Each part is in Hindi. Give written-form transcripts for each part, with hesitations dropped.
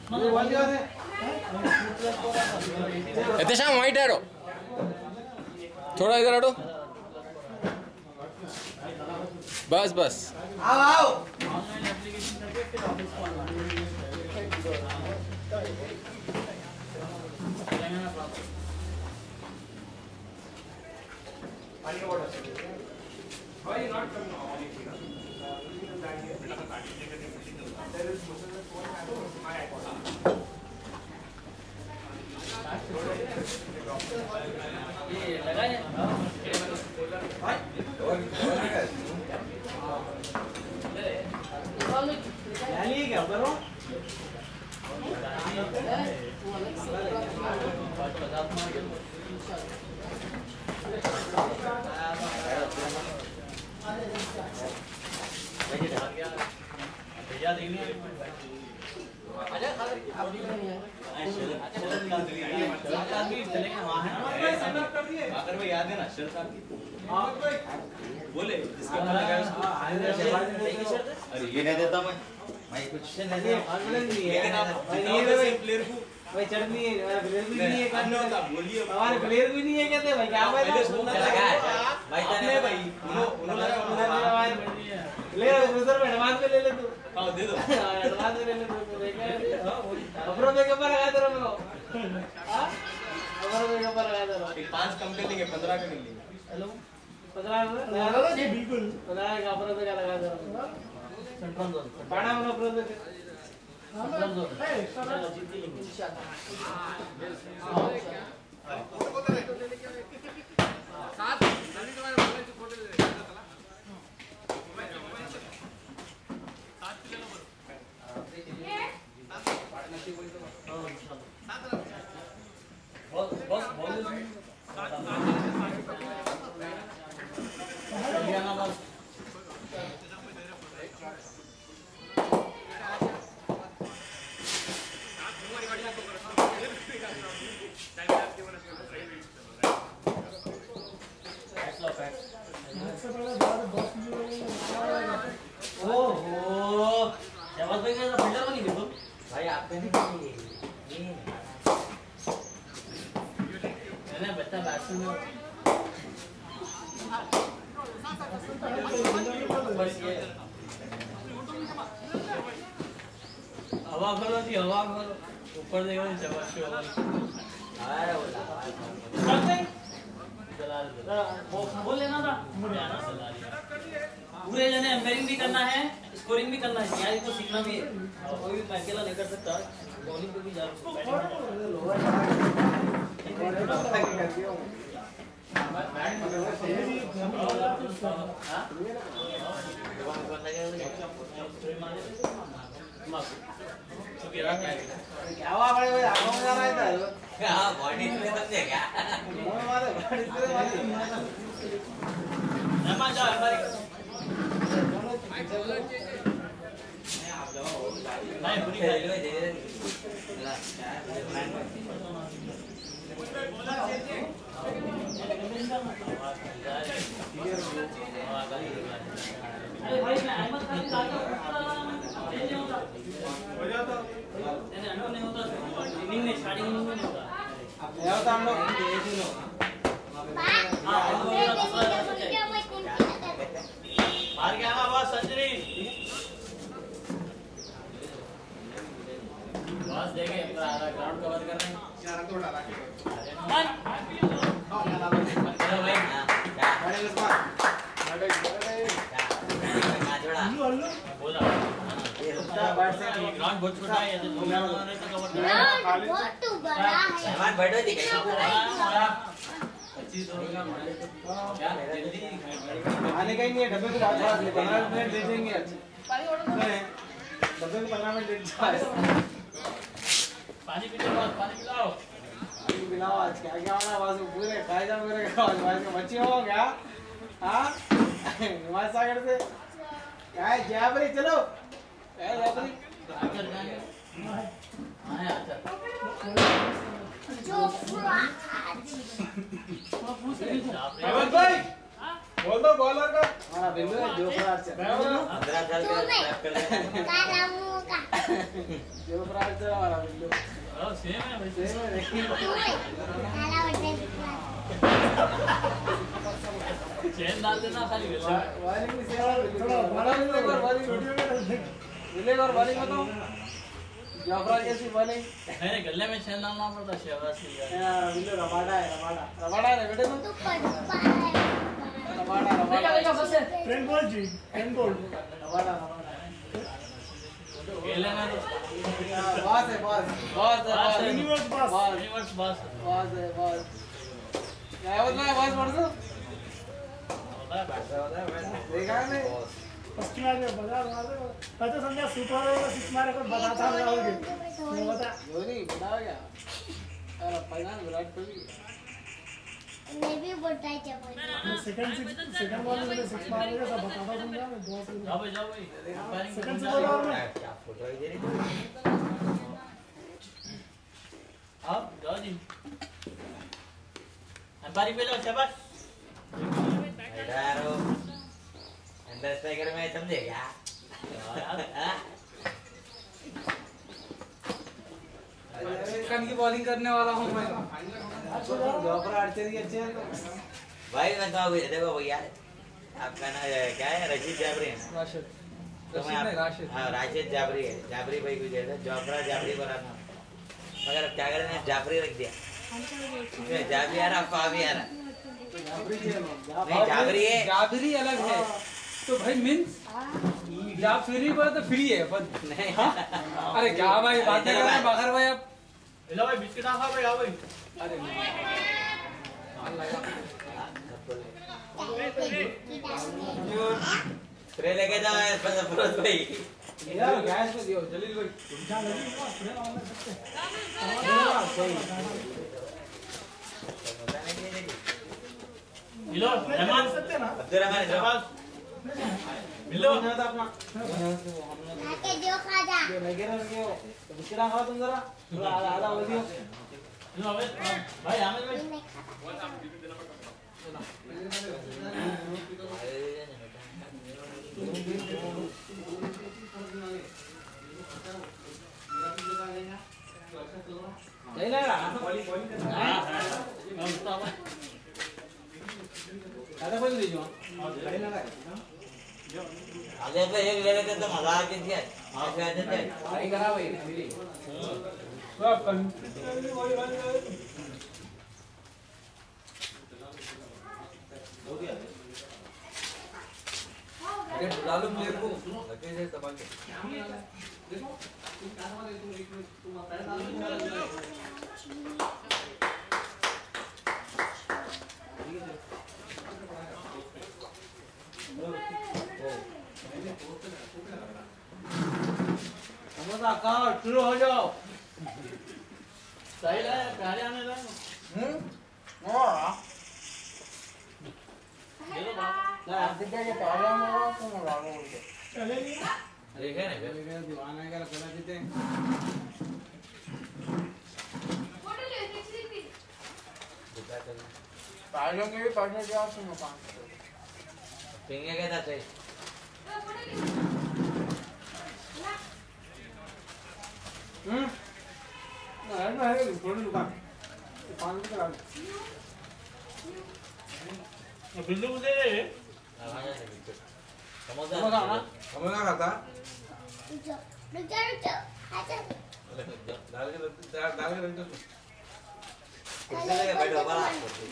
एहतेशाम वाइट हटो, थोड़ा इधर हटो, बस बस। आओ आओ। क्या करो? भैया देखने याद है ना शरद बोले जिसका पता लगाया उसको अरे ये नहीं देता मैं कुछ नहीं प्लेयर को भाई चटनी प्लेयर भी नहीं है करना होता बोलिए हमारे प्लेयर भी नहीं है कहते भाई क्या भाई सुनना लगा भाई तने भाई उन्होंने हमारे प्लेयर रिजर्व एडवांस में ले ले तू हां दे दो एडवांस में ले ले तू अपना मेकअप लगा दे रहा हां अपना मेकअप लगा दे रहा 5 कम कर लेंगे 15 कर लेंगे हेलो 15 लगा दो जी बिल्कुल 15 का अपना पे लगा दे रहा सेंट्रल जोन पाड़ा में अपना पे सेंट्रल जोन ए चलो जीत लेंगे साथ जल्दी तुम्हारे मोबाइल से फोटो ले चला मोबाइल साथ ले लो ये पार्टनरशिप बोल दो साथ बॉस बॉस बोल दो साथ हरियाणा बॉस भाई आपने नहीं बच्चा बैट्समैन बस ये हवा करो जी हवा करो ऊपर देखो जबरदस्त आया बोल लेना था पूरे जने एम्पायरिंग भी करना है स्कोरिंग भी करना है यार को सीखना भी है कोई भी अकेला नहीं कर सकता बॉलिंग को भी जा क्या हुआ बड़े भाई आगो में जाना है क्या बॉडी में समझे क्या हमारे बॉडी से नमन जाओ हमारी नहीं पूरी खेल में दे दे अरे भाई मैं अहमद खान का नहीं होता हो जाता नहीं होता इनिंग में स्टार्टिंग इनिंग में नहीं होता अब नहीं होता हम लोग मार गया ना बस सेंचुरी बस देखे ग्राउंड कवर कर रहे हैं 4 रन तो डाला के हेलो भाई क्या बड़े उस्मान बोला ये होता बैट से ग्राउंड बहुत छोटा है ऐसे तो कवर कर बहुत बड़ा है सामान बैठो दिखे 25 होगा क्या जल्दी आने का ही नहीं है डब्बे को 15 मिनट दे देंगे डब्बे को 15 मिनट दे पानी पीते बस पानी पिलाओ आज क्या क्या होना आवाज पूरे खाए जा मेरे आवाज का बच्चे हो क्या हां हिमालय सागर से क्या है जयपुरी चलो ए जयपुरी आचर जाने हां आचर जो अहमद भाई बोल दो बॉलर का हमारा बिल्लू है जो आचर 15 साल का कर दे जो प्राइस है हमारा बिल्लू सेम है भाई सेम है चेन डाल देना खाली वायरिंग भी सेम है थोड़ा बड़ा भी और वायरिंग मिलेगा और वायरिंग बताओ जाफरा कैसी वायरिंग नहीं गले में चेन डालना पड़ता शेवराज की यार बिल्लू रबाड़ा है बेटे तुम रबाड़ा बस फ्रेंड बोल जी फ्रेंड बोल रबाड़ा खेले ना तो बॉस है यूनिवर्स बस यूनिवर्स बस बॉस है क्या बोल रहा है बॉस पढ़ दो देखा नहीं फर्स्ट मैच में बजा मार दे मैं तो समझा सुपर ओवर 6 मारे को बताता रहोगे मैं बता धोनी बड़ा हो गया अरे फाइनल विराट कोहली मैं भी बोलता है जब सेकंड बॉल में 6 मार देगा सब बताता दूंगा मैं जाओ भाई अंपायरिंग सेकंड से बॉल में क्या फोटो है ये आप जाओ जी अंपायरिंग पे लो शाबाश यारो अंडर स्ट्राइकर में समझे क्या कन की बॉलिंग करने वाला हूं मैं जाफरा आर्चरी अच्छे हैं तो भाई मैं तो अभी देखो भैया आपका ना क्या है रशीद जाबरी है ना राशिद तो मैं हाँ राशिद जाबरी है जाबरी भाई को जैसा जाफरा जाबरी को रखा मगर अब क्या करें जाफरी रख दिया इसमें जाबरी आ रहा अफवाह भी आ रहा नहीं जाबरी है जाबरी अलग है तो भाई मींस जाफरी पर तो फ्री है पर नहीं अरे क्या भाई बातें कर रहे हैं बखर भाई आप लो भाई बिस्किट आ खा भाई आओ भाई अरे स्प्रे लेके जाओ फरोज भाई यार गैस पे दियो जलील भाई मिलो रहमान सकते ना अब्दुल रहमान शाबाश मिलो ना था अपना आके जो खा जा जो लगे रहे हो तो बिस्किट खाओ तुम जरा थोड़ा आधा हो दियो लो भाई आमिर भाई मैं खाता नहीं लग रहा दादा बोल दीजिए नहीं लगा आगे पे एक ले लेते तो मजा आ जाती है आगे आ जाते हैं सही करा भाई मेरी सब अरे बुला लो मेरे को लगे से दबा के समोसा खाओ शुरू हो जाओ सही है प्यारे आने लगा ये लो बाप आप देखिए कि पहले में वो तुम लगाओ उनको चले नहीं देखे ना मेरे दीवाना है कर चला देते हैं पार्टियों के भी पढ़ने जाओ तुम पांच पिंगे के था सही ना है थोड़ी दुकान पांच की करा बिल्लू मुझे दे समोसा समोसा ना समोसा खाता रुक जा अच्छा दाल के रख दो कुछ लगे बैठो बड़ा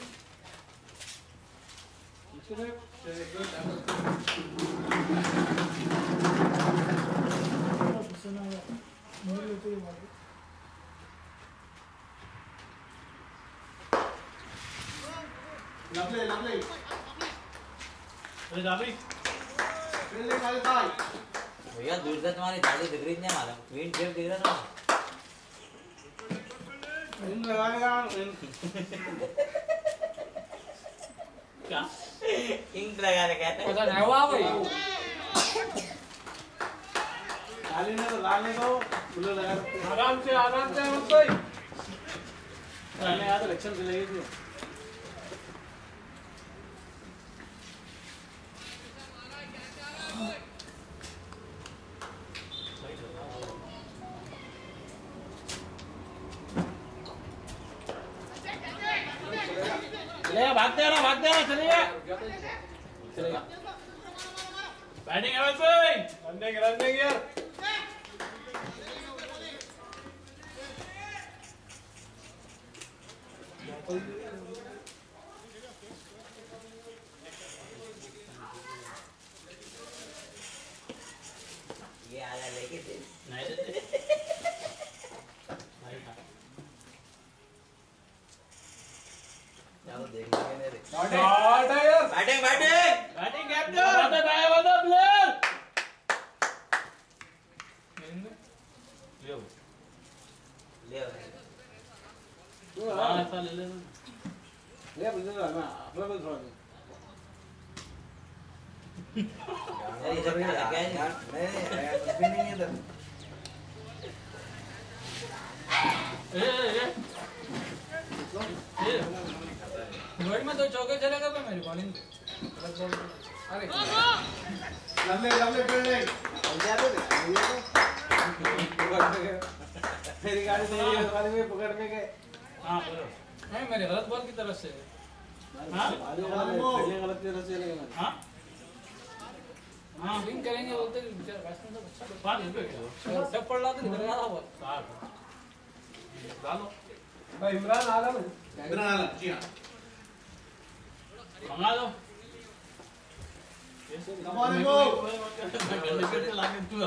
सुना मोर होते ही मार लवली अरे जाबी ले खाली खाई भैया दूर से तुम्हारी दाढ़ी दिख रही नहीं मालूम विंड शेप दिख रहा था इन लगाएगा क्या इंक लगा रखा है पता नहीं हुआ भाई डाली ने तो डालने दो फूल लगा आराम से मत कोई डालने आ तो इलेक्शन के लिए थी चलेगा भागते रहना चलेगा बैटिंग है भाई रन देंगे यार ये आला लेके दे नहीं देते जाओ देख लेंगे रे शॉट है यार बैटिंग बैटिंग कैप्टन बता प्लेयर ले हां ऐसा ले ले मैं अपना बल थोड़ा यार इधर क्या है यार नहीं कुछ भी नहीं है इधर वर्ड में 2 चौके चलेगा तो मेरी बॉलिंग अरे लंबे फील्डिंग मेरी गाड़ी से ये वाले में पकड़ने के हां बोलो नहीं मेरे गलत बॉल की तरफ से हां फील्डिंग गलत तरह से चलेगा हां हां स्विंग करेंगे बोलते बैट्समैन तो अच्छा बात है सब पड़ रहा तो निकल रहा था बॉल डालो भाई इमरान आलम जी हां मंगा दो हमारे को लाके तू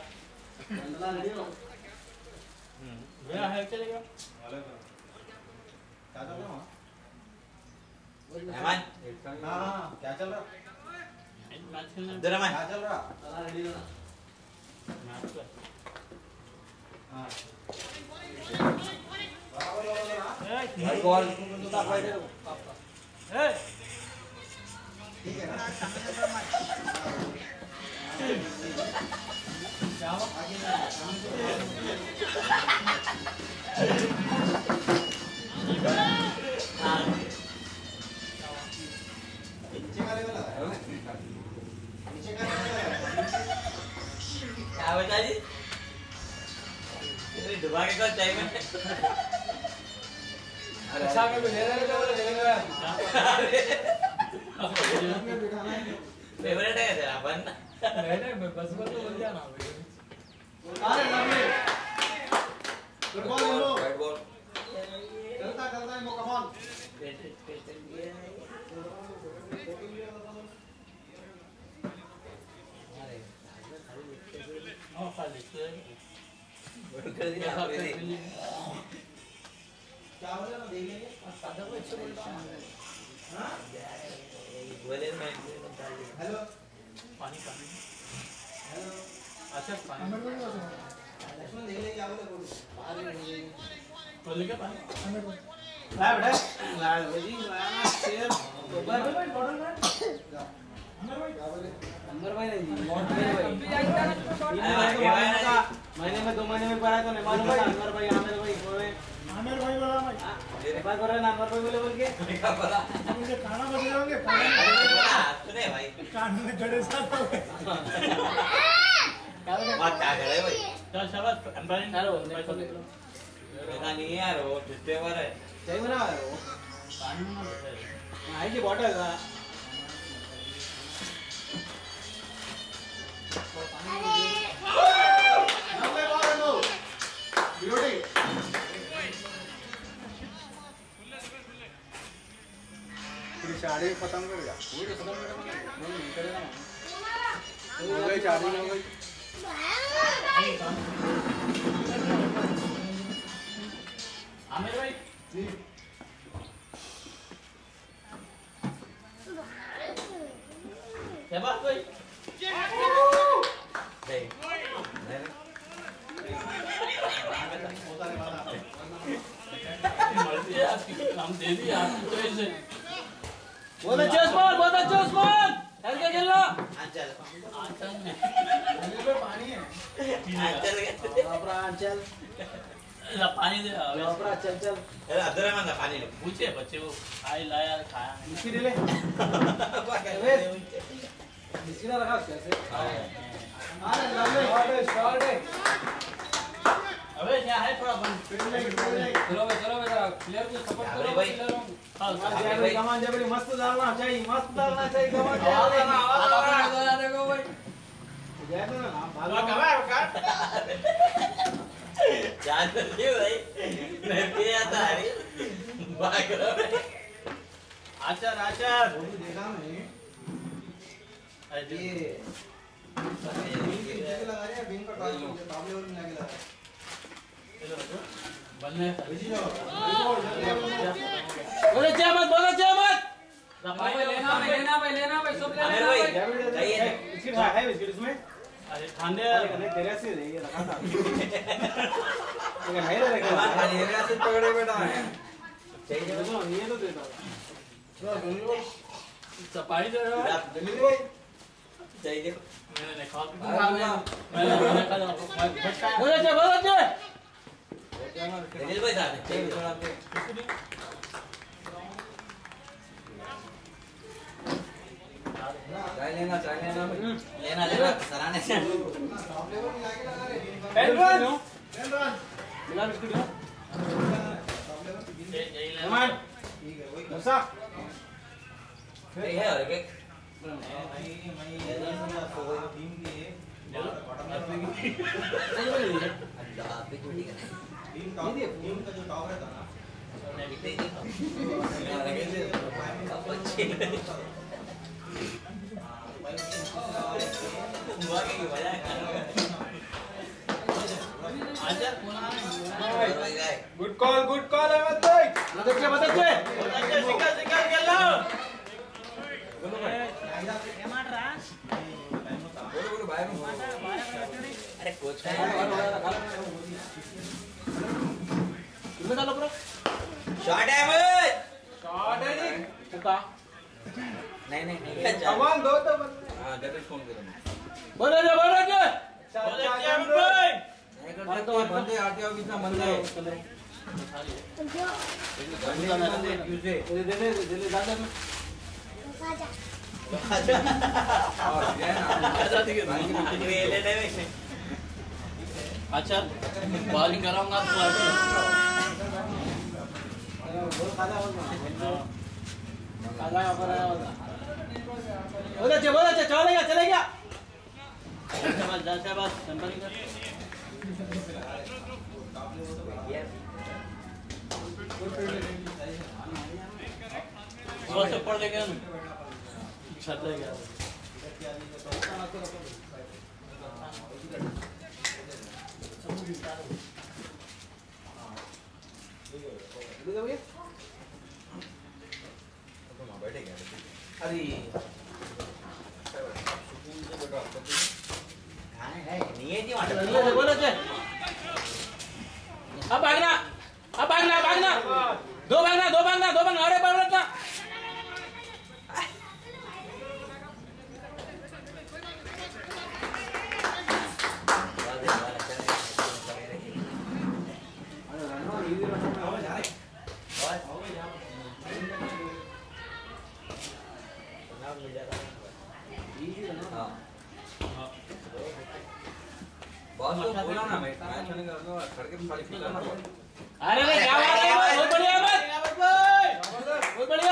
मेरा है चलेगा क्या चल रहा रहमान हां क्या चल रहा मैच खेलना इधर रहमान क्या चल रहा रेडी हो मैच का हां भाई बॉल ए ठीक है ना क्या हुआ नीचे का लेवल है नीचे का लेवल है क्या बता जी तेरी डुबा के कौन चाहिए मैं अच्छा में भी ले रहे थे बोले ले रहे फेवरेट है तेरा बन नहीं बस बस तो बोल दिया ना अरे लवली गुड बॉल लो वाइट बॉल चलता है इनको कम ऑन हां खाली से कर दिया आपने क्या हो रहा है देख लेंगे सादा को अच्छे बोल हां बोले मैं हेलो पानी हेलो अच्छा पानी हमें को नहीं बस लक्ष्मण देख ले क्या बोले बोल क्या पानी हमें को ला बेटा ला जी ला शेर भाई बॉटल में हमें भाई क्या बोले अंबर भाई नहीं बहुत महीने में 2 महीने में पढ़ा तो नहीं मालूम था अंबर भाई आमिर भाई बोले आमिर भाई बोला भाई एक बार बोल रहे ना अंबर भाई बोले बोल के क्या बोला मुझे खाना बज रहे होंगे सुने भाई कान में गड़े साथ हो गए बात क्या करे भाई चल शाबाश अंबानी चलो पैसा दे दो पता नहीं यार वो जितने बार है सही बना वो पानी में बैठे आई की बॉटल का नंबर बॉल लो ब्यूटी पूरी साड़ी खत्म कर गया पूरी खत्म नहीं करेगा ना हो गई साड़ी हो गई आमिर भाई जी शाबाश भाई नहीं मर्जी है आपकी हम दे दिए आपकी चॉइस है बहुत अच्छा उस्मान चल के खेल लो अंचल आंचल में पानी है अंचल अपरा चल पानी दे अपरा चल चल अरे अब्दुलरहमान का पानी लो पूछे बच्चे को आई लाया खाया इसकी ले इसकी ना रखा कैसे अरे लवली शॉट है अबे क्या है थोड़ा बंद फील्डिंग चलो भाई जरा प्लेयर को सपोर्ट जाबरी करो भाई। प्लेयरों को। हाँ जाबरी कमान जाबरी मस्त डालना चाहिए कमान आवाज जाबरी आ देखो भाई जान तो लियो भाई मैं भी आता है भाग रहा है आचार देखा नहीं ये लगा रहे हैं बीन का टॉप लेवल में लगा बनने बोलो जय मत बोलो जय मत भाई लेना भाई सब आमिर लेना भाई भाई चाहिए बिस्किट है बिस्किट इसमें अरे खाने नहीं तेरे से नहीं ये रखा था लेकिन नहीं रखा कमान खाली है से पकड़े बैठा है चाहिए देखो ये तो देता चपाई दे रहा है दिल्ली भाई चाहिए मैंने खा के मैंने खा फटका बोलो जय दिलीप भाई साहब चाहिए थोड़ा पे चाय लेना लेना सराने से टॉप लेवल में लगा रहे हैं एडवांस मिला बिस्किट हो यही ले कमान ठीक है वही दसा ठीक है और एक टीम का जो टॉप रहता ना गुड कॉल अहमद भाई अरे कोच का शॉट है भाई नहीं कमान दो तो बोलो जय अच्छा बॉलिंग कराऊंगा तो बोलो जय चलेगा बस कंपनी का से पढ़ लेंगे हम छत गया अरे नहीं है जी बोलो जय अब भागना दो भागना अरे भागना बॉस को बोला ना मैं मैच होने का खड़के खाली खिला ना अरे क्या बात है बहुत बढ़िया बहुत बढ़िया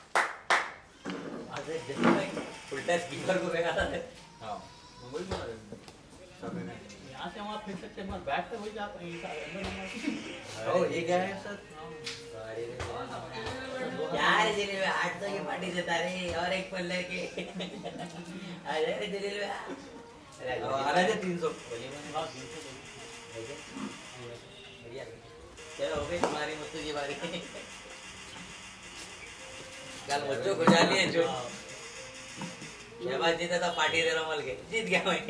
अरे जैसे भाई उल्टा कीपर को लगा था हां वही बोल रहे हैं यहां से वहां फिर सकते हैं बैट से वही जाता है ओ ये क्या है सर यार दिल्ली में 800 की पार्टी देता रे और एक पल्ले के अरे दिल्ली में आ रहे थे 300 चलो हो गई तुम्हारी मुझसे की बारी कल बच्चों को जा लिए जो शहबाज जीता था पार्टी दे रहा मल के जीत गया मैं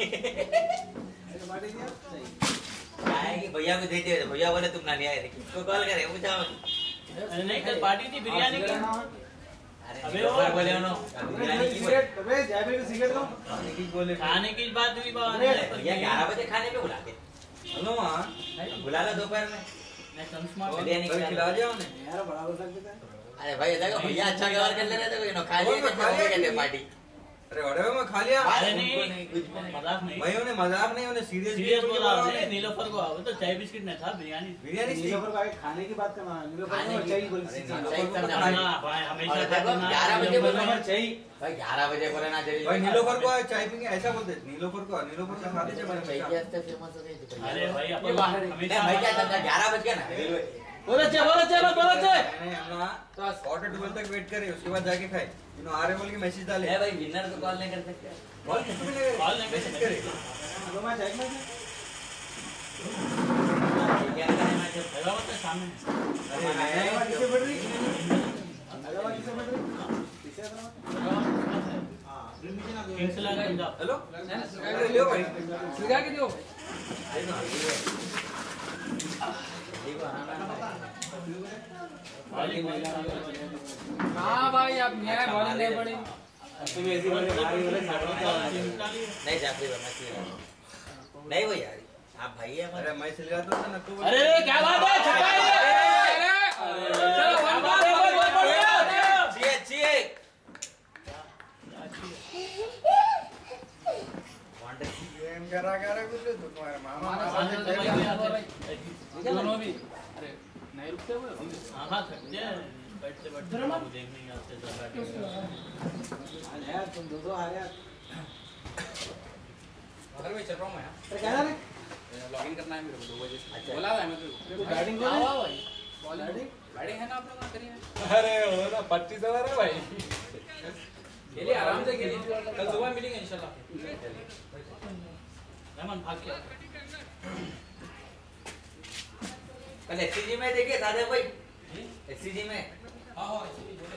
आएगी भैया को देते भैया बोले तुम ना नहीं आए थे किसको कॉल करे पूछा नहीं कल पार्टी थी बिरयानी की अबे वो बोले उन्होंने बिरयानी की सिगरेट अबे जयबीर को सिगरेट दो बोले खाने की बात हुई भैया 11 बजे खाने पे बुलाते हेलो वहां बुला लो दोपहर में बिरयानी खिला दिया उन्हें यार बड़ा हो सकता है अरे भाई देखो भैया अच्छा व्यवहार कर ले रहे थे कोई नो खा लिए कहते पार्टी अरे वड़े में खा लिया। अरे नहीं मजाक नहीं भाई उन्हें मजाक नहीं, उन्हें सीरियस बोला आपने। नीलोफर को आओ तो चाय बिस्किट नहीं था, बिरयानी नीलोफर का खाने की बात करना, नीलोफर को चाहिए बोल भाई हमेशा 11 बजे बोलना चाहिए भाई, 11 बजे बोले ना जल्दी भाई नीलोफर को चाय पीएंगे ऐसा बोलते। नीलोफर को खा लीजिए चाहिए फेमस हो गई। अरे भाई ये अपन बाहर हमेशा भाई क्या करना, 11 बज गया ना। बोलो चे नहीं, हम ना क्वार्टर 12 तक वेट करें, उसके बाद जाके खाए। इन्हों आ रहे बोल के मैसेज डाले। ए भाई विनर को कॉल नहीं कर सकते? कॉल किसको मिलेगा? कॉल नहीं मैसेज करे। दो मैच एक मैच क्या करें मैच? हैदराबाद के सामने हैदराबाद किसे बढ़ रही? हैदराबाद किसे बढ़ रही? किसे हैदराबाद? किंग्स लगा पंजाब। हेलो लियो भाई, सुगा के दियो। देखो हां भाई अब मैं बॉलिंग नहीं पड़ी। तुम ऐसी वाली भारी वाले नहीं जाफरी भाई मैं नहीं वो यार आप भाई है हमारे। अरे मैं चल गया तो ना तू। अरे क्या बात है, छक्का चलो वन बार चाहिए चाहिए गेम करा कुछ तो तुम्हारे मामा दोनों भी। अरे नहीं रुकते हुए हां सकते हैं, बैठते बाबू देखने के आते बैठे। यार तुम दो आ रहे यार। अरे मैं चल रहा हूं मैं। अरे क्या रे? लॉगिन करना है मेरे को 2 बजे से। अच्छा। बोला था मैं तेरे को। बैटिंग हाँ करो भाई बॉलिंग बैटिंग है ना आप लोग ना करिए। अरे वो ना 25 ओवर है भाई। खेलिए आराम से खेलिए, कल सुबह मिलेंगे इंशाल्लाह। रहमान भाग के कल एससीजी में देखिए सादे भाई, एससीजी में हां हां इसीलिए बोले।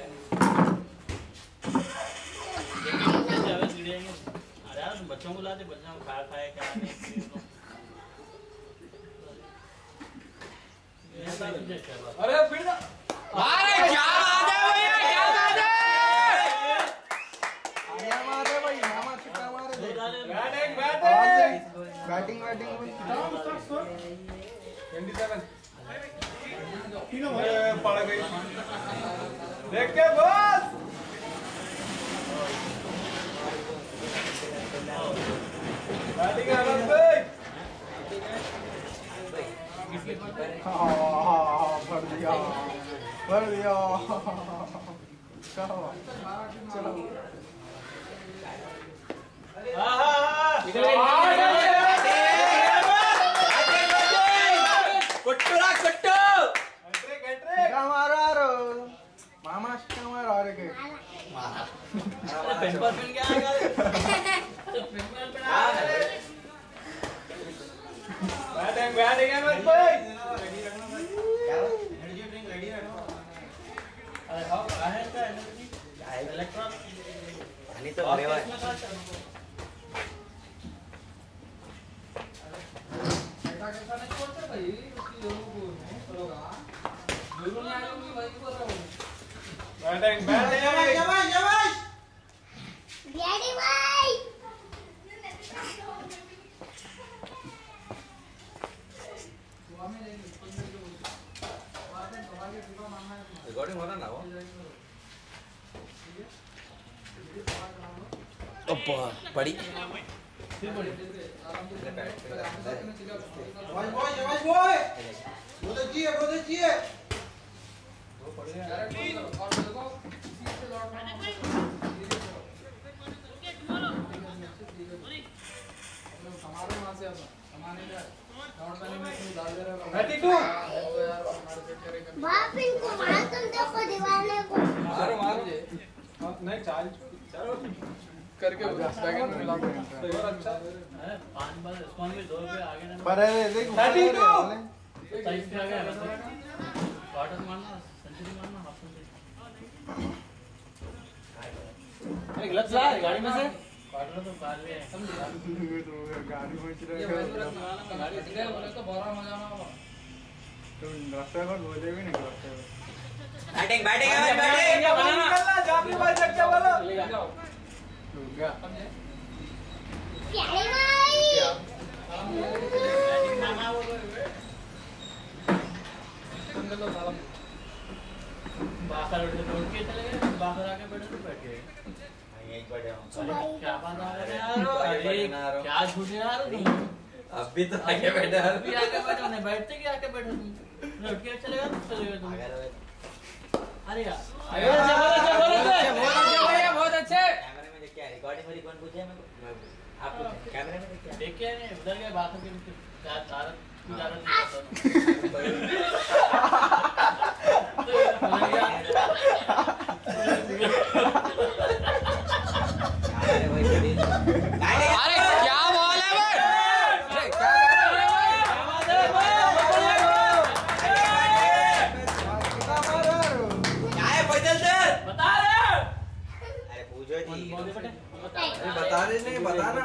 अरे यार बच्चों को लाते, बच्चों को खाए क्या नहीं। अरे फिर अरे क्या बात है भैया, क्या बात है। मारे भाई मामा छक्का मारे। बैटिंग 27 तीनों पड़ गई। देख के बॉस बैटिंग आनंद भाई। भर दिया चलो कुट्टूरा कुट्टू मामा मारा रे के पेपर पेन क्या आएगा। बैटिंग आनंद भाई। अरे हां है का एनर्जी इलेक्ट्रॉन आणि तो अरे वाह कैसा नहीं छोड़ते भाई उसकी जरूर को नहीं करोगा जरूर नहीं आएगी भाई बोल रहा हूं। बैटिंग डैडी भाई रिकॉर्डिंग हो रहा ना वो। ओप्पा पड़ी बाप इनको मार तुम देखो दीवाने को मारो नहीं चाल करके सेकंड में मिला दो। अच्छा 5 बार स्कोर में 2 रुपए आगे ना। पर देख 32 साइज पे आ गया क्वार्टर मारना, सेंचुरी मारना, हाफ सेंचुरी। अरे ग्लव्स ला गाड़ी में से। क्वार्टर तो बाहर में है। गाड़ी में चल ये वैसे रखना वाला गाड़ी सीधे बोले तो बड़ा मजा ना होगा। तुम रास्ते पर बोले भी नहीं करते हो। बैटिंग बैटिंग है इंडिया बैटिंग निकलना जाफरी भाई जग के बोलो। जाओ क्या समझे। प्यारे भाई बैटिंग मामा वो अंकल तो साला बाहर उठ के तोड़ के चले गए, बाहर आके बैठे तो बैठ गए। यहीं पर जाऊँ क्या बात आ रहा है यार? क्या झूठ यार तुम? अभी तो आगे बैठा अभी आके बैठो नहीं, बैठते क्या आके बैठो तुम? लौट के चलेगा तुम? तुम अरे यार बहुत अच्छे। कैमरे में देख क्या रिकॉर्डिंग में कौन पूछे मेरे को आप पूछे कैमरे में देख क्या देख के नहीं उधर के बातों के क्या तारक तू ज्यादा अरे क्या बॉल है भाई? अरे क्या कर रहे हो क्या है फैजल सर बता रहे अरे पूछो जी बता रहे नहीं बताना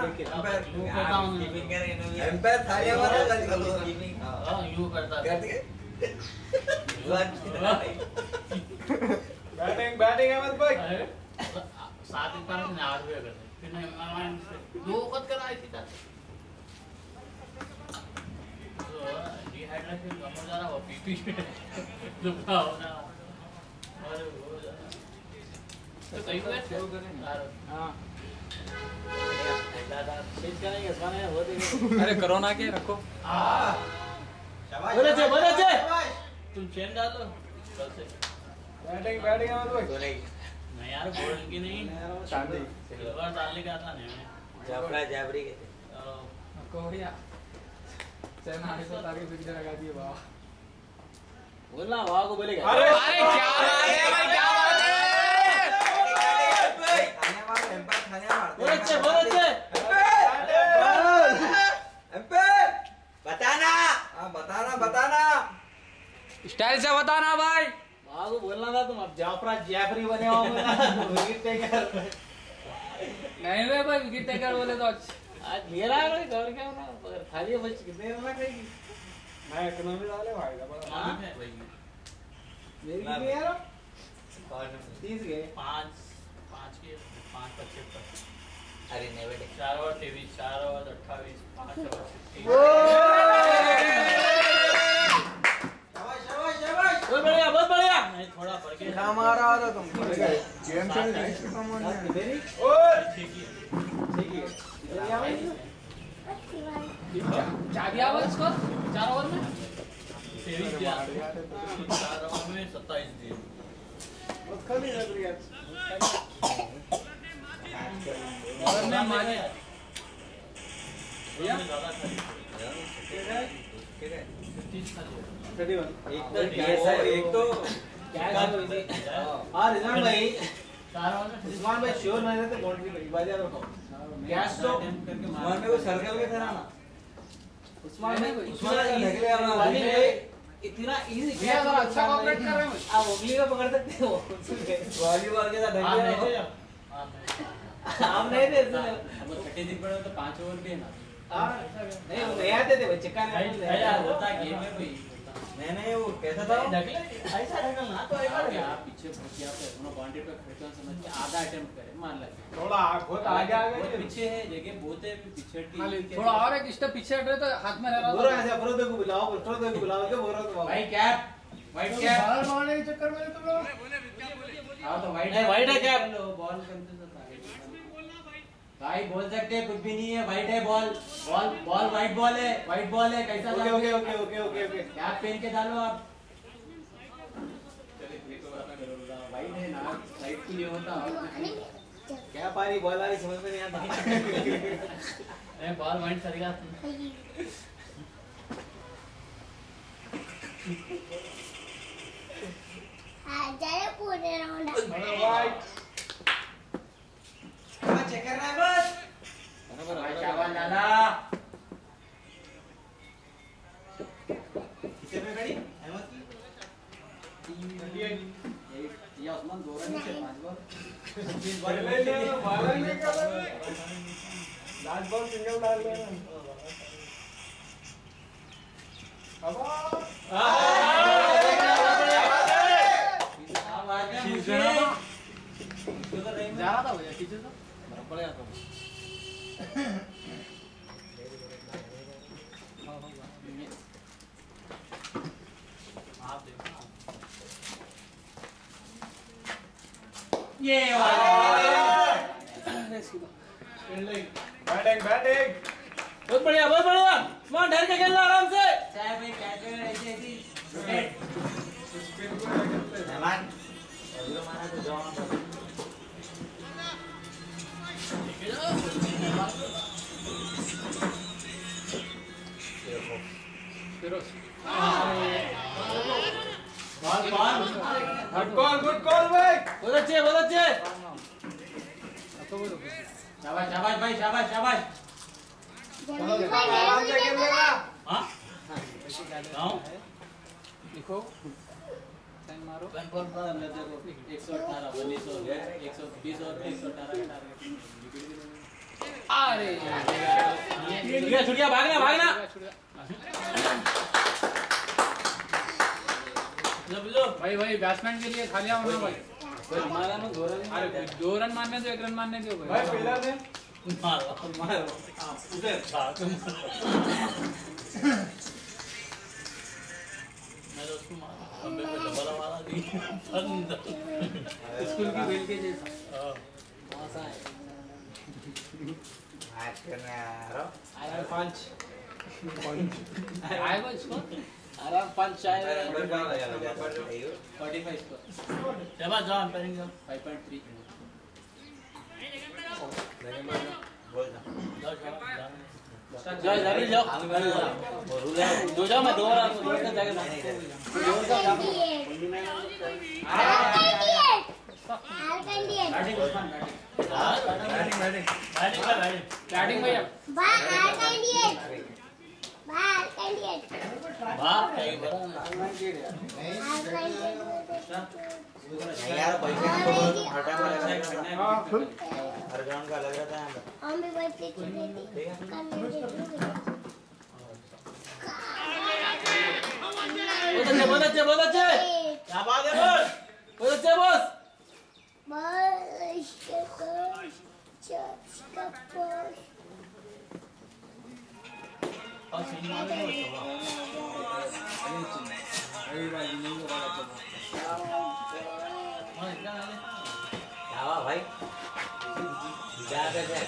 एम्पायर था क्या वाला यूं करता कर दिए बैटिंग अहमद भाई सात एक बार ने आठ हुए करते फिर नहीं दो वक्त करा आई थी तो डिहाइड्रेशन कम हो जा रहा वो पीपी दुखा होना और वो तो कहीं पे हां चेंज करेंगे इसमें हो देंगे। अरे कोरोना के रखो। बोले तुम चेन डालो कल से बैटिंग अहमद भाई नहीं यार बोल की नहीं शांति सिल्वर डालने का था नहीं जाफरा जाबरी के रखो भैया। चैन आगे से तारीख फिक्र लगा दिए बाबा। बोलना वाह को बोलेगा अरे क्या बात है भाई, क्या बात है? खाने मार एम्पायर खाने मार बोल अच्छे एम्पायर बताना हां बताना स्टाइल से बताना भाई। वाह को बोलना था तुम अब जाफरी बने हो विकेट टेकर नहीं वे भाई विकेट टेकर बोले तो आज मेरा है और क्या होना मगर खाली बच कितने रन रखेगी मैं इकोनॉमी डाले भाई हां मेरी कितनी यार 30 गए 5 के 5 75 अरे नहीं बेटे 4 और 23 4 और 28 5 और 30 बहुत बढ़िया नहीं थोड़ा बढ़ गया क्या मारा था तुम गेम चल रहा है इसका सामान क्या दिया हुआ इसको 4 ओवर में? 23 दिया 4 ओवर में 27 दिए बहुत खाली लग रही है और में मारे भैया ज्यादा खाली ठीक है 30 खाली 31 एक तो क्या हाँ रिजवान भाई 4 ओवर में रिजवान भाई श्योर नहीं रहते बाउंड्री लगी बाजी यार बताओ कैश तो मान में वो सर्कल में था ना उस्मान भाई उस्मान का निकले हमारा बाजी भाई इतना इजी भैया अगर अच्छा कॉपरेट कर रहे हैं आप उंगली में पकड़ सकते हो वॉलीबॉल के साथ हां नहीं ढके थे आप नहीं थे अब 30 दिन पड़े तो 5 ओवर भी है ना नहीं वो नहीं आते थे भाई चक्का नहीं भैया होता गेम में भाई नहीं वो कैसा था वो? ढकले ऐसा ढकलना तो एक बार आप पीछे किया पे दोनों बाउंड्री पे खड़े समझ के आधा अटेम्प्ट करे मान लो थोड़ा बहुत आगे आ बहुत गए पीछे है जगह बहुत है पीछे थोड़ा और एक स्टेप पीछे हटे तो हाथ में रह बोलो रहा ऐसे अफरोज को बुलाओ के बोल रहा था भाई कैप वाइट कैप बाहर मारने के चक्कर में तो हां तो वाइट नहीं, white है कैप। बॉल करते तो भाई बोल सकते हैं कुछ भी नहीं है वाइट है बॉल वाइट बॉल है कैसा ओके कैप पहन के डालो आप वाइट है ना साइड के लिए होता क्या पारी बॉल आ रही समझ में नहीं आता है बॉल वाइट सरेगा जाए पूरे राउंड वाइट चेक कर रहा है बस क्या बॉल डाला किसे पे खड़ी अहमद की या उस्मान 2 रन से 5 बॉल लास्ट बॉल सिंगल डाल दिया जा रहा था भैया पीछे से बराबर गया था आप देखो ये वाला बैटिंग बैटिंग बहुत बढ़िया स्मार्ट ठहर के खेलना आराम से। चाहे भाई कैसे ऐसे ऐसी मेहमान अभी तो मारा तो जाओ गुड कॉल भाई। बहुत अच्छे शाबाश शाबाश भाई शाबाश शाबाश जल्दी भाई मेरे को भी देखो। हाँ गाँव लिखो साइन मारो कंफर्म कर अंदर देखो 118 19 120 और 118 का टारगेट। अरे छुड़िया भागना लो भाई बैट्समैन के लिए खाली आओ ना भाई। हमारा ना 2 रन। अरे 2 रन मारने दो 1 रन मारने दो भाई भाई। पिलर ने मारो उधर मैं तो उसको मारा खंबे पे डबल मारा दी बंद। स्कूल की बेल के जैसा हाँ। वहां है मैच करने आ रहा हूं आया पंच आएगा इसको आराम पंच आएगा। नंबर का लगा 45 पर जब जाओ अंपायरिंग जाओ 5.3 बोल ना जाओ जाओ जल्दी जाओ वो रूल है दो जाओ मैं 2 रन दो का जाके बैटिंग बैटिंग भैया वाह कहीं नहीं यार पैसे का तो हर टाइम लगता है हर ग्राउंड का अलग रहता है हम भी बच्चे चुने थे बहुत अच्छे क्या बात है बहुत अच्छे बॉस और सीन मारने को क्या हुआ भाई जा पे थे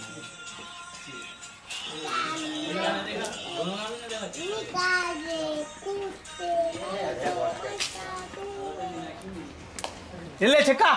इल्ले छक्का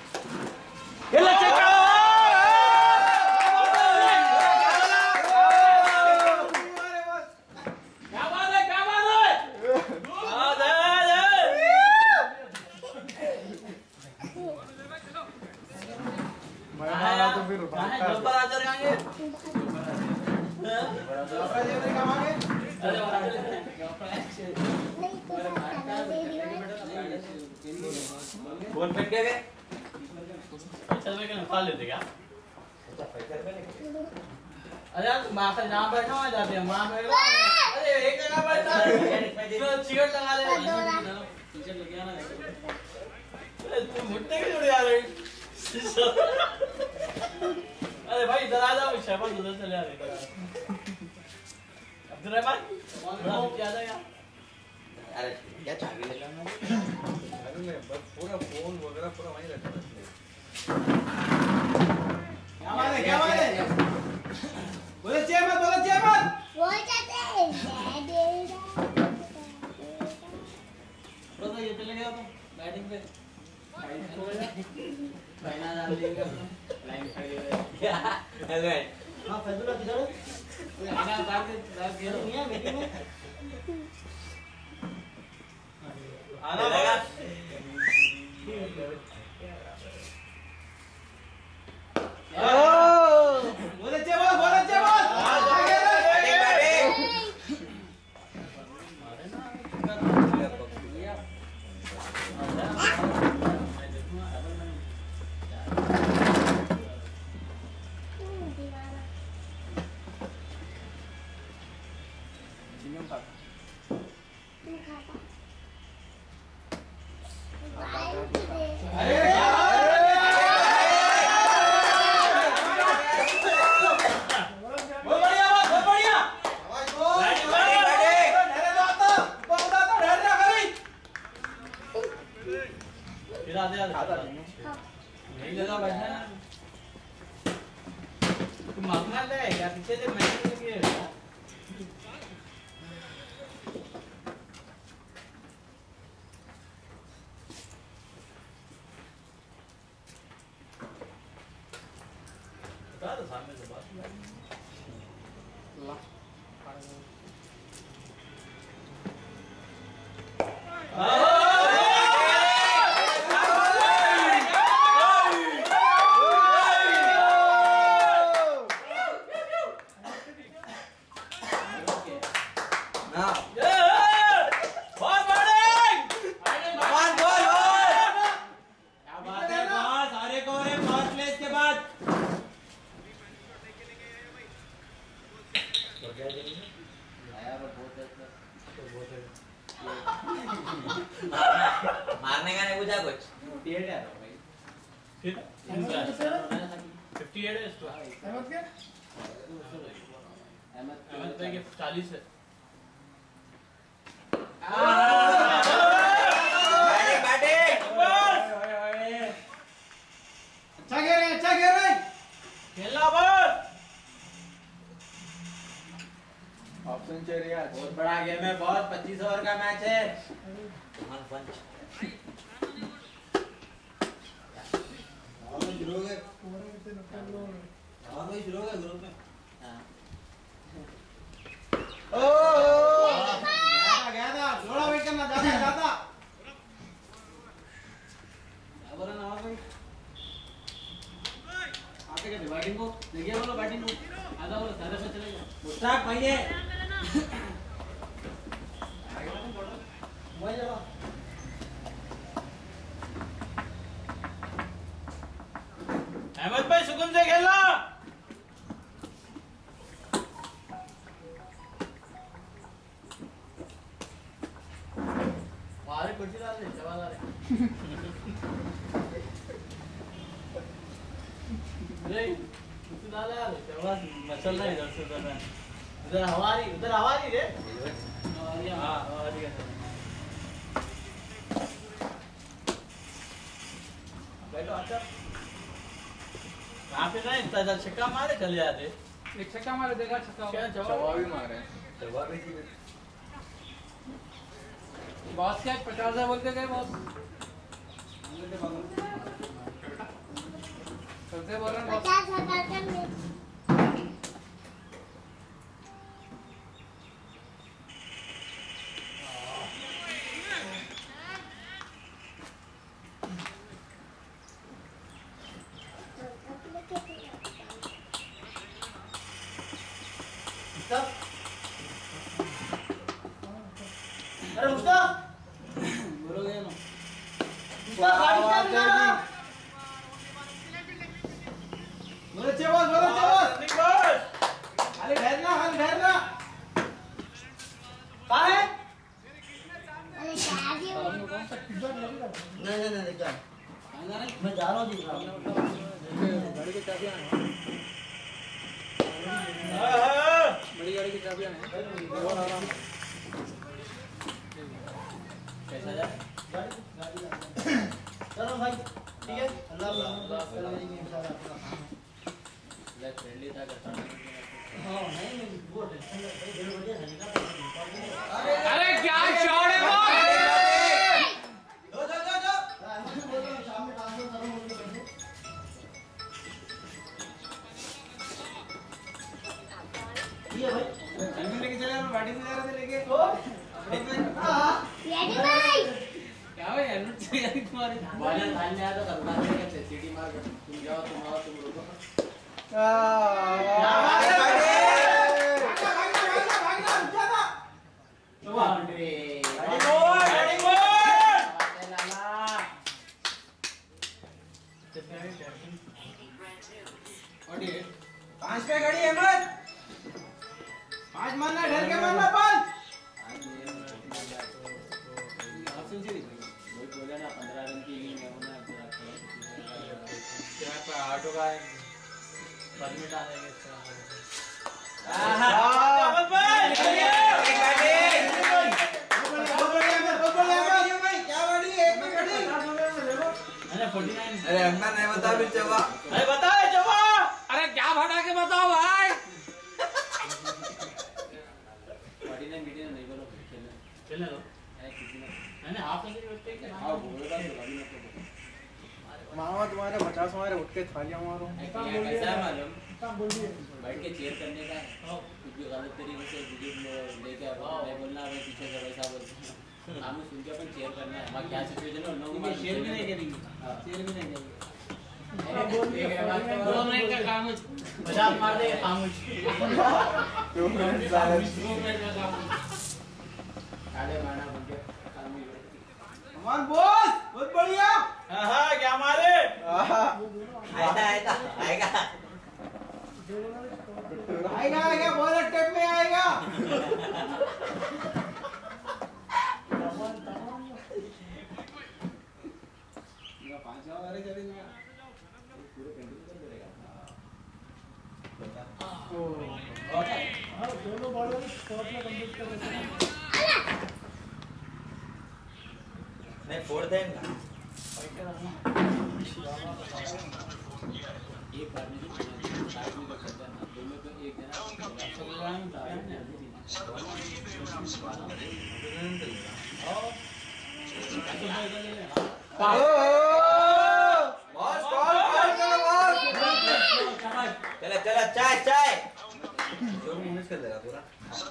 फोन पे क्या गए चल मैं क्या खा लेते क्या अरे यार मां का जहां बैठा हुआ जाते हैं मां मेरे अरे एक जगह बैठा तो चिकट लगा ले टीचर लग गया ना तू मुट्टे के जुड़ यार अरे भाई इधर आ जाओ शहबाज उधर चले आ रहे अब्दुल रहमान क्या जाएगा अरे क्या चाबी लेकर मैं पूरा फोन वगैरह पूरा वहीं रहता है। क्या माने बोले चेमत बोल जाते बोलो ये चले गया तो बैटिंग पे फाइनल डाल दिएगा लाइन खड़ी है क्या हेलो हां फैजुला किधर है कोई आना उतार के खेल नहीं है मीटिंग में आना लगा बोले चेमत नहीं लगा बैठना तुम मांगना ले या पीछे से मैच किए बता दो सामने से बात मारने का नहीं पूछा कुछ 58 है भाई फिर 58 है इसको अहमद के अहमद भाई के 40 है अच्छा खेल रहे खेलना बस ऑप्शन चाहिए बहुत बड़ा गेम है बहुत 25 ओवर का मैच है वन पंच ग्रुप में गया था थोड़ा वेट करना ज्यादा बोला ना भाई आते के बैटिंग को देखिए बोलो बैटिंग को आधा बोलो सारे पे चलेगा मुस्ताक भाई है वही जाओ अहमद भाई सुकून से खेलना मारे कुछ डाल दे सवाल आ रहे नहीं कुछ डाल यार सवाल मचल रहा है इधर से उधर उधर हवा रही रे हां हवा रही है बैठो अच्छा कहां पे ना इतना छक्का मारे चले जाते एक छक्का मारे देखा छक्का क्या जवाब भी मारे बॉस क्या 50 है बोल के गए बॉस सबसे बोल रहे हैं बॉस 50,000 का मैच अरे मुस्ताक बोलोगे ना मुस्ताक गाड़ी चल ना बोलो चेवस खाली ठहरना कहां है अरे क्या जी वो नहीं क्या मैं जा रहा हूं जी गाड़ी की चाबियां हैं बड़ी गाड़ी की चाबियां हैं और आराम कैसा जाए चलो भाई ठीक है अल्लाह फ्रेंडली था करता नहीं वो टेंशन नहीं बढ़िया था निकाल अरे क्या शॉट है वो दो शाम में ट्रांसफर करो बोल के ये भाई जल्दी लेके चले हम गाड़ी में जा रहे थे लेके रेडी भाई क्या है हेलमेट से यार तुम्हारी बॉलर धान में आया तो करुणा से सीटी मार के तुम जाओ तुम आओ तुम रुको पांच पे खड़ी अहमद पांच मारना डर के मारना पांच बोले ना 15 रन की इनिंग है ना पूरा क्या पे आटो का परमिट आ जाएगा इसका अरे अंदर नहीं बता फिर चवा अरे बता चवा अरे क्या आप हटा के बताओ भाई। 49 मीटर नहीं बोलो खेलने दो मैंने हाफ सेंचुरी करते हैं क्या? हाँ बोलेगा तो अभी मत बोलो। मामा तुम्हारे 50 हमारे उठ के थालियां मारो। कैसा है मालूम बोलिए बैठ के चेयर करने का है कुछ भी गलत तरीके से वीडियो लेके नहीं बोलना है पीछे से वैसा बोलते हैं सामने सुन के अपन चेयर करना है वहाँ क्या सिचुएशन है उन लोगों को शेयर भी नहीं करेंगे, शेयर भी नहीं करेंगे। 2 मिनट का खामोश मजाक मार दे खामोश 2 मिनट का खामोश आड़े मारना बन के हमार बॉस बहुत बढ़िया। हाँ क्या मारे आएगा आएगा आएगा आएगा बहुत टेप में आएगा। ये 5 वाले चलेंगे पूरे कंटिन्यू कर देगा। हाँ दोनों बॉलर शॉट में कंप्लीट कर देते हैं। नहीं फोड़ देंगे एक बार में साइड में करता है ना दोनों को एक जना चला चला चाय चाय जो मैनेज कर देगा पूरा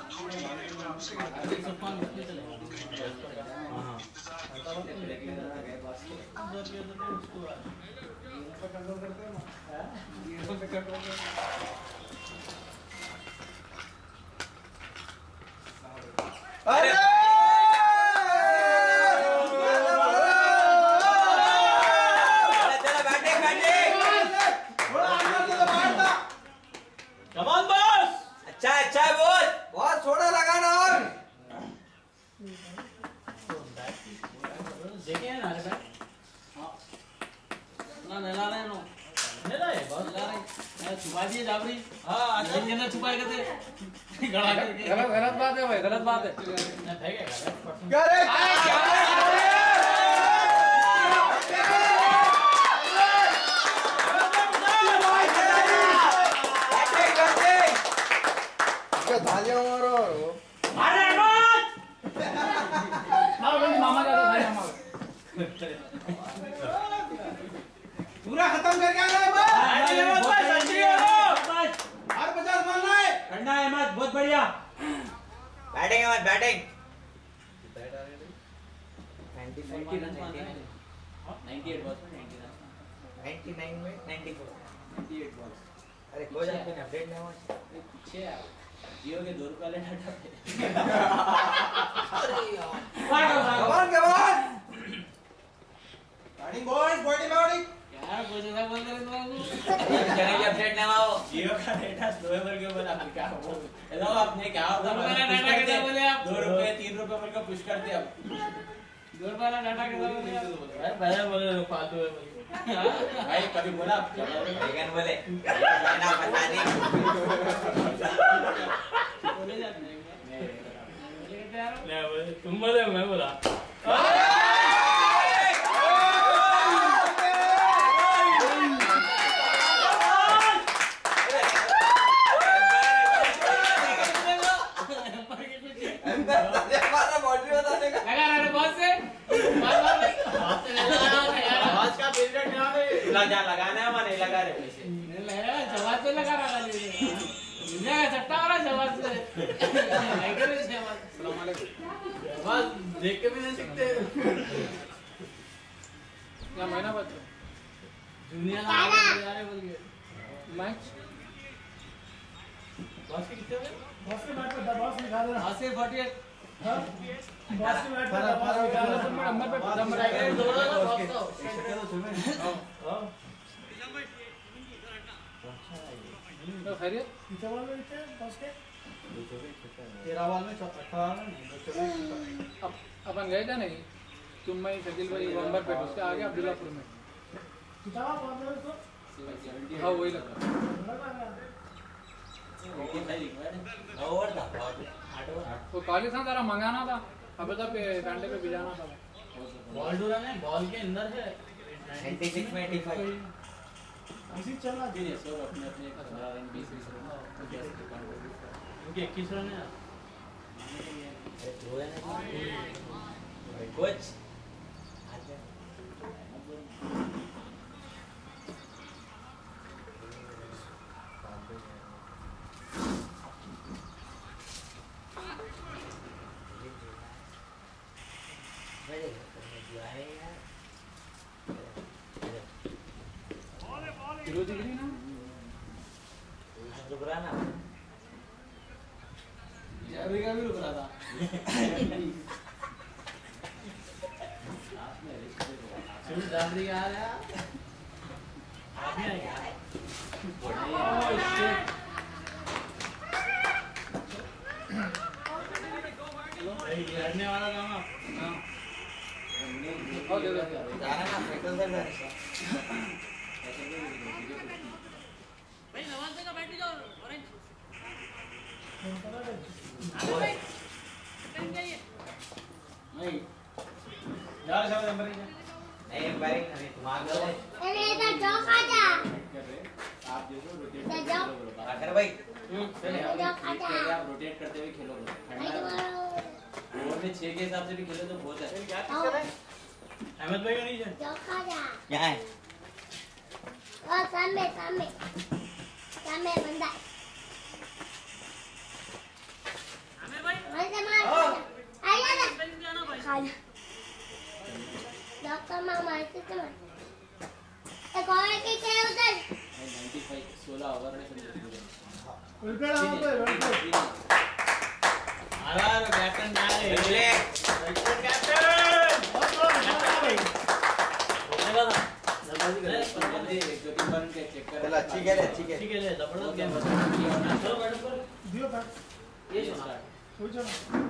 अरे चला बैठे बैठे कम ऑन बॉस अच्छा अच्छा बोल बहुत थोड़ा लगाना और देखे हैं ना अरे भाई ना नला रहे नो नला है बस नला रहे छुपा दिए जाबरी हाँ अंदर के ना छुपाए करते गड़ा करके गलत बात है भाई, गलत बात है। ना है क्या गलत क्या रे क्या थालियां मारो अरे मत मामा का तो भाई मामा पूरा खत्म करके आना है बस। हर 50 मारना है। ठंडा है मत बहुत बढ़िया बैटिंग मत बैटिंग 98 बॉस में 99 में 94 98 बॉस अरे कोई जाके अपडेट नहीं हुआ पीछे जियो के 2 रुपए वाले डाटा पे come on come on batting boys body batting यार कुछ ऐसा बोल रहे तुम्हारे चने की अपडेट नहीं हुआ जियो का डेटा स्लो है बोल के बोला फिर क्या हो हेलो आपने क्या होता दो रुपए का डाटा कितना बोले आप? 2 रुपए 3 रुपए बोल के पुश करते अब 2 रुपए का डाटा के साथ बोले भाई पहले बोले लोग फालतू है बोले भाई कभी बोला लेकिन बोले ना पता नहीं बोले जाते हैं नहीं बोले तुम बोले मैं बोला लगा रहा है बॉस से आज का पीरियड ना लगा लगाना है नहीं लगा रहे वैसे जवाब से लगा रहा है दुनिया का सट्टा हो रहा है जवाब से नहीं करे जवाब अस्सलाम वालेकुम बस देख के भी नहीं सीखते क्या महीना बचा दुनिया का जा रहे बोल के मैच? बॉस के कितने हुए बॉस के बैट पे दबाव से निकाल रहा हासिल 48 हाँ बॉस के बैट पे दबाव से निकाल रहा नंबर पे नंबर आएगा तो खैरियत पीछे वाले में थे बॉस के 13 बॉल में 18 नहीं अपन गए थे नहीं तुम मैं शकील भाई नंबर पे उसके आगे अब्दुल्लापुर में कितना बॉल में तो हाँ वही लगा ओवर था वो काली था जरा मंगाना था अबे तो डंडे पे भिजाना था बॉल डूरा ने बॉल के अंदर है 96 में 85 इसी चलना दिन है सब अपने अपने का धरा रहे 20-20 रन तो कैसे दुकान को क्योंकि 21 रन है अरे थ्रो है ना कोच फिरोज गिरी ना रुक रहा ना जैबरी का भी रुक रहा था सुन जाबरी आ रहा आप ही आएगा लड़ने वाला काम आप जाना ना पेट्रोल से जाने भाई नवाज का बैठ जाओ ऑरेंज नहीं यार सब नंबर ही नहीं बैरिंग नहीं तुम्हारा गल है अरे इधर जाओ खा जा कर रहे आप देखो रोटेट इधर जाओ आखिर भाई पहले आप रोटेट करते हुए खेलोगे भाई तुम्हारा ओवर में 6 के हिसाब से भी खेलो तो बहुत है अहमद भाई का नहीं है जाओ खा जा क्या है और सामने बंदा अहमद भाई भाई से मार आया ना बैटिंग जाना भाई खा जा डॉक्टर मामा ऐसे तो मार एक और की क्या उधर 95 16 ओवर में समझो विकेट आओ पे विकेट आर कैप्टन जा रहे कैप्टन बहुत बड़ा भाई बोलेगा ना जल्दी एक दो तीन बार उनके चेक कर चलो अच्छी खेल ठीक है ले जबरदस्त गेम चलो बैठ पर दियो बैट ये सुना कोई चलो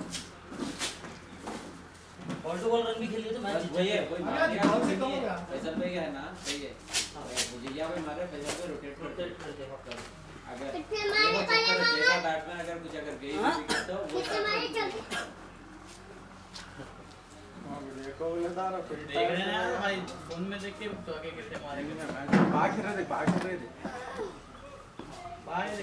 बॉल टू बॉल रन भी खेलिए तो मैच वही है कोई अरे मारने का बहुत कुछ से कम नहीं हो गया। है फैसल भाई है ना सही है मुझे या भाई मारे फैसल भाई रोटेट करते अगर कितने मारे वो पड़े चक्कर मामा जैसा बैट्समैन अगर कुछ अगर गई विकेट तो वो कितने मारे चल देखो लेता ना फिर देख रहे हैं यार भाई फोन में देख के तो आगे कितने मारेंगे बाहर खेल रहे थे बाय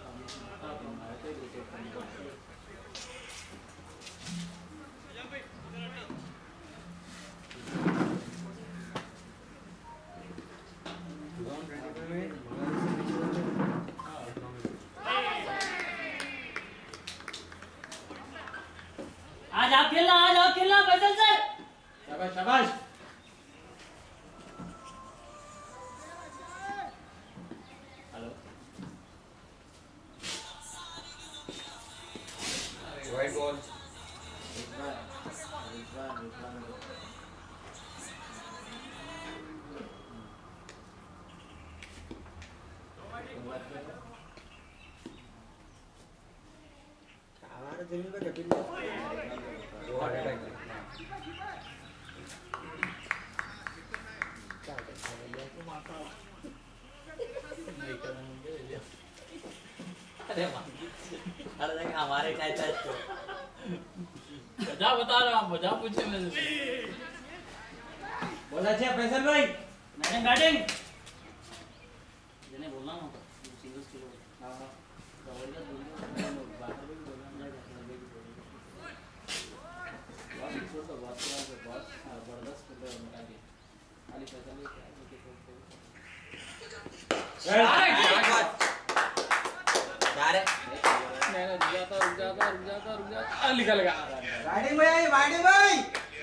आज आप खेलना फैसल सर शाबाश शाबाश हेलो वाइट बॉल हमारे दिल में कभी दो हार्ट अटैक अरे हमारे क्या चाहते मजा बता रहा हूँ मजा पूछे मेरे से बहुत अच्छा फैसल भाई बैटिंग जिन्हें बोलना ना सिंगल्स के लोग हां कवर का बाहर भी बोलना बहुत छोड़ तो बहुत जबरदस्त प्लेयर उनका भी खाली फैसल भाई क्या विकेट चार है मैंने रुक जाता निकल गया बैटिंग भाई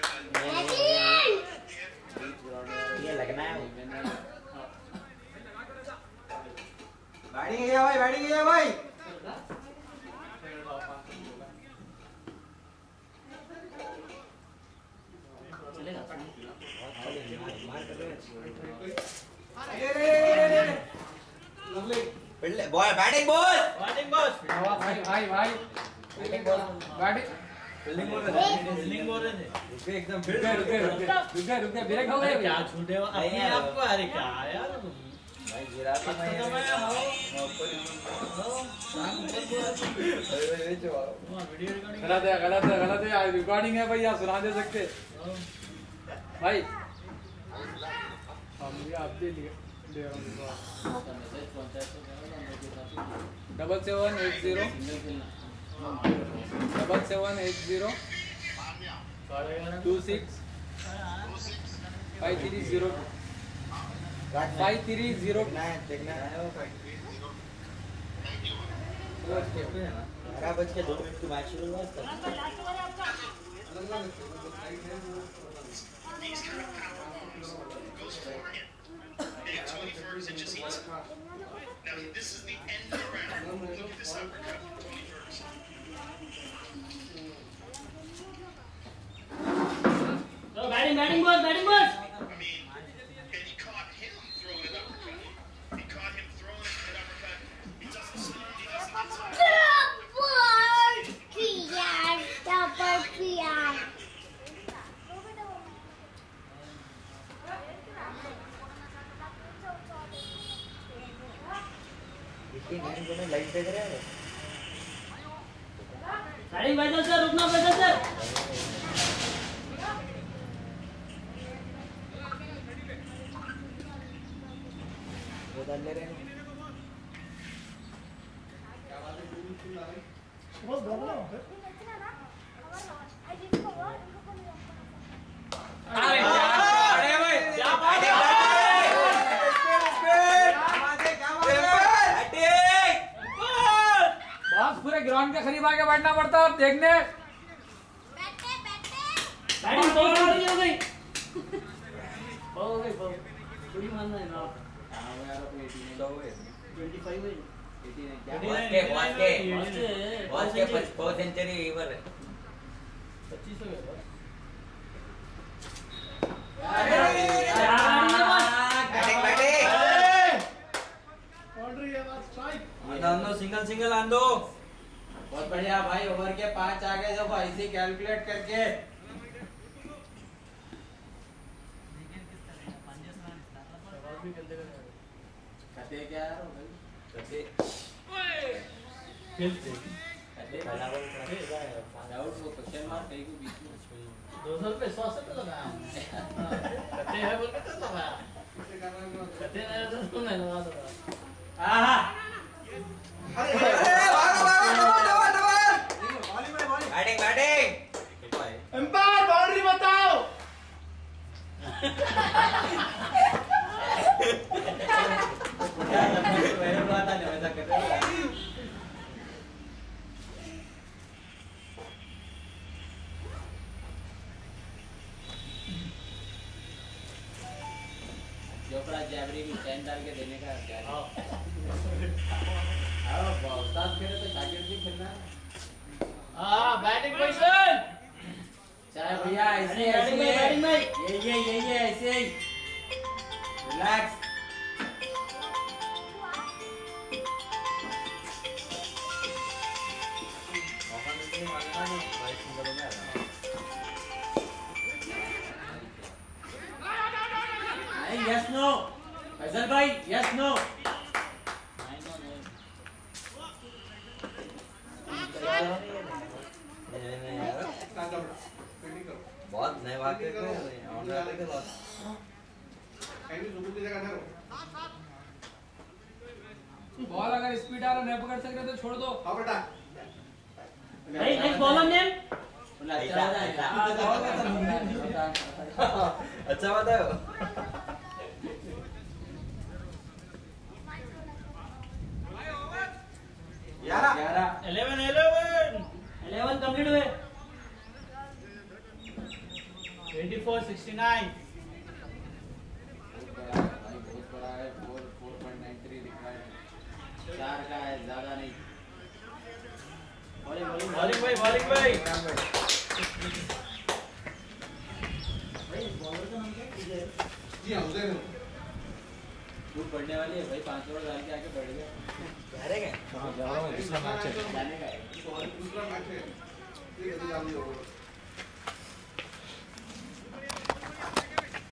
ये लगना है बैटिंग है भाई चलेगा lovely ball batting ball batting boss भाई बैटिंग बॉल बैटिंग फील्डिंग बोल फील्डिंग बोल रहे थे रुके एकदम रुके ब्रेक हो अरे गया क्या छूटे अपने आप को अरे क्या यार भाई जिराफी अच्छा तो मैं वीडियो रिकॉर्डिंग गलत है यार रिकॉर्डिंग है भाई आप सुना दे सकते भाई हम ये आप दे लिए बज के 2 मिनट की मैच शुरू हुआ बैटिंग बॉल लाइट देख रहे हैं बैठो सर, रुकना बैठो सर। बदल ले रहे हैं बस डबल है अरे भाई क्या बात है बॉस पूरे ग्राउंड के करीब आके बैठना पड़ता है अब देखने बैटिंग बहुत हो गई थोड़ी मानना है ना 25 है बॉस के 4 सेंचुरी इवर है 25 हो गया बाउंड्री है बस स्ट्राइक सिंगल आंदो बहुत बढ़िया भाई ओवर के 5 आ गए देखो ऐसे कैलकुलेट करके कहते क्या यार भाई कहते खेलते पहला बॉल आउट वो क्वेश्चन मार्क कहीं को बीच में 200 रुपए 100 से तो लगाया कहते हैं बोल के तो लगाया कहते हैं तो सुन है लगा दो आहा बैटिंग एम्पायर बाउंड्री बताओ जोपरा जैबरी भी चैन डाल के देने का क्या है उस्ताद खेले तो जाकेट भी खेलना हां बैटिंग पोजीशन चाहे भैया ऐसे बैटिंग में ये ऐसे ही रिलैक्स मौका मिलते ही मारना नहीं भाई सिंगलों में आना नहीं यस नो फैजल भाई यस नो बहुत नए वाक्य को बॉल अगर स्पीड आ रहा नहीं पकड़ सक रहे तो छोड़ दो नेक्स्ट बॉलर नेम अच्छा बताओ 11 कंप्लीट हुए 24-69 बहुत बड़ा है 4.93 लिखा है 4 का है ज्यादा नहीं बॉलिंग भाई दूर पड़ने वाली है भाई 5 ओवर डाल के आके बढ़ गया दूसरा मैच है जाने का है दूसरा मैच है